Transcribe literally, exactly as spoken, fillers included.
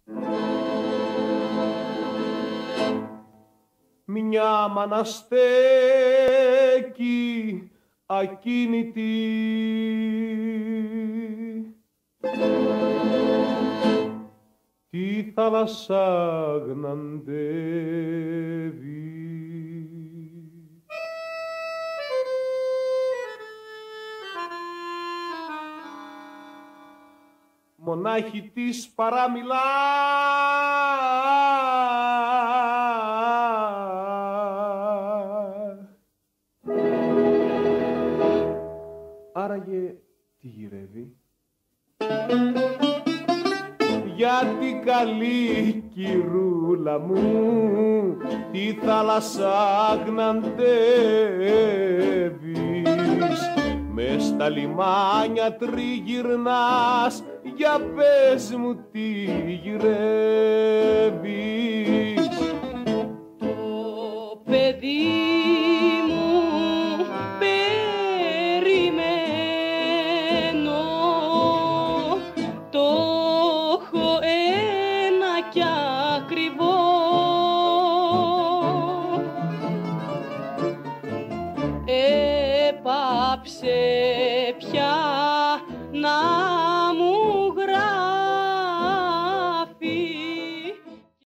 Μια μάνα στέκει ακίνητη τη θάλασσα γναντεύει. Μονάχη της παραμιλά άραγε τι γυρεύει? Για την καλή κυρούλα μου τη θάλασσα γναντεύεις, μες στα λιμάνια τριγυρνάς, για πες μου τι γυρεύεις? Το παιδί μου περιμένω, το έχω ένα κι ακριβό. Έπαψε πια να